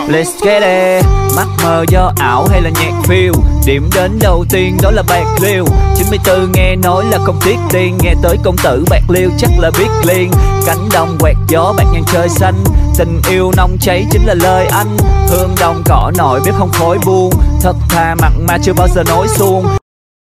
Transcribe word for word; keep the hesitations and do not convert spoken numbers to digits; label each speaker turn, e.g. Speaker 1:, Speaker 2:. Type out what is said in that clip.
Speaker 1: Let's get it. Mắt mờ do ảo hay là nhạc phiêu, điểm đến đầu tiên đó là bạc liêu. Chín mươi tư nghe nói là không tiếc tiền, nghe tới công tử bạc liêu chắc là biết liền. Cánh đồng quẹt gió bạc ngàn trời xanh, tình yêu nóng cháy chính là lời anh. Hương đồng cỏ nổi bếp không khói buông, thật thà mặn mà chưa bao giờ nói suông.